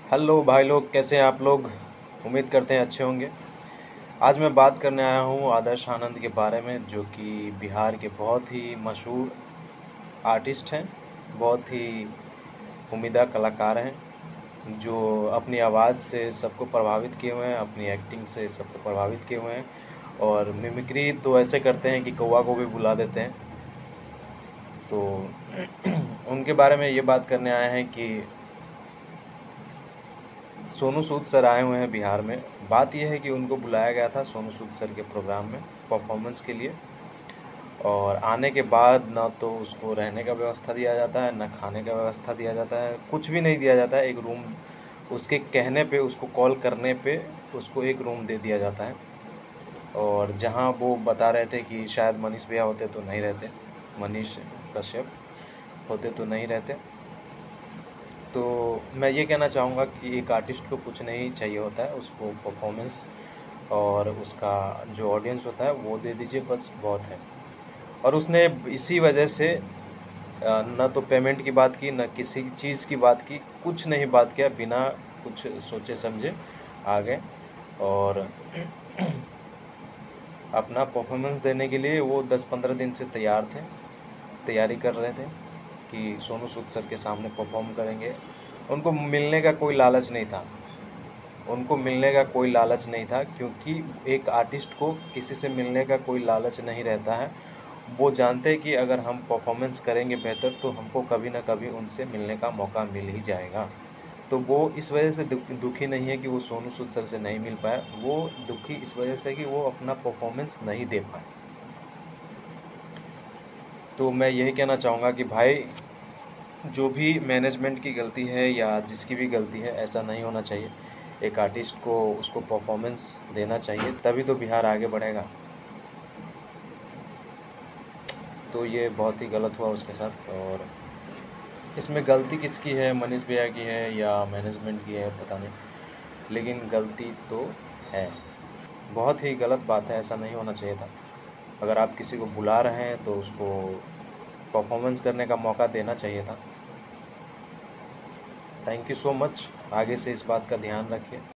Hello भाई लोग, कैसे हैं आप लोग। उम्मीद करते हैं अच्छे होंगे। आज मैं बात करने आया हूँ आदर्श आनंद के बारे में, जो कि बिहार के बहुत ही मशहूर आर्टिस्ट हैं, बहुत ही उम्मीदा कलाकार हैं, जो अपनी आवाज़ से सबको प्रभावित किए हुए हैं, अपनी एक्टिंग से सबको प्रभावित किए हुए हैं। और मिमिक्री तो ऐसे करते हैं कि कौवा को भी बुला देते हैं। तो उनके बारे में ये बात करने आए हैं कि सोनू सूद सर आए हुए हैं बिहार में। बात यह है कि उनको बुलाया गया था सोनू सूद सर के प्रोग्राम में परफॉर्मेंस के लिए, और आने के बाद ना तो उसको रहने का व्यवस्था दिया जाता है, ना खाने का व्यवस्था दिया जाता है, कुछ भी नहीं दिया जाता है। एक रूम उसके कहने पे, उसको कॉल करने पे उसको एक रूम दे दिया जाता है। और जहाँ वो बता रहे थे कि शायद मनीष भैया होते तो नहीं रहते, मनीष कश्यप होते तो नहीं रहते। तो मैं ये कहना चाहूँगा कि एक आर्टिस्ट को कुछ नहीं चाहिए होता है, उसको परफॉर्मेंस और उसका जो ऑडियंस होता है वो दे दीजिए, बस बहुत है। और उसने इसी वजह से न तो पेमेंट की बात की, न किसी चीज़ की बात की, कुछ नहीं बात किया, बिना कुछ सोचे समझे आ गए। और अपना परफॉर्मेंस देने के लिए वो 10-15 दिन से तैयार थे, तैयारी कर रहे थे कि सोनू सूद सर के सामने परफॉर्म करेंगे। उनको मिलने का कोई लालच नहीं था, उनको मिलने का कोई लालच नहीं था, क्योंकि एक आर्टिस्ट को किसी से मिलने का कोई लालच नहीं रहता है। वो जानते हैं कि अगर हम परफॉर्मेंस करेंगे बेहतर तो हमको कभी ना कभी उनसे मिलने का मौका मिल ही जाएगा। तो वो इस वजह से दुखी नहीं है कि वो सोनू सूद सर से नहीं मिल पाया, वो दुखी इस वजह से कि वो अपना परफॉर्मेंस नहीं दे पाए। तो मैं यही कहना चाहूँगा कि भाई, जो भी मैनेजमेंट की गलती है या जिसकी भी गलती है, ऐसा नहीं होना चाहिए। एक आर्टिस्ट को उसको परफॉर्मेंस देना चाहिए, तभी तो बिहार आगे बढ़ेगा। तो ये बहुत ही गलत हुआ उसके साथ। और इसमें गलती किसकी है, मनीष भैया की है या मैनेजमेंट की है, पता नहीं, लेकिन गलती तो है। बहुत ही गलत बात है, ऐसा नहीं होना चाहिए था। अगर आप किसी को बुला रहे हैं तो उसको परफॉर्मेंस करने का मौका देना चाहिए था। Thank you so much. आगे से इस बात का ध्यान रखिए।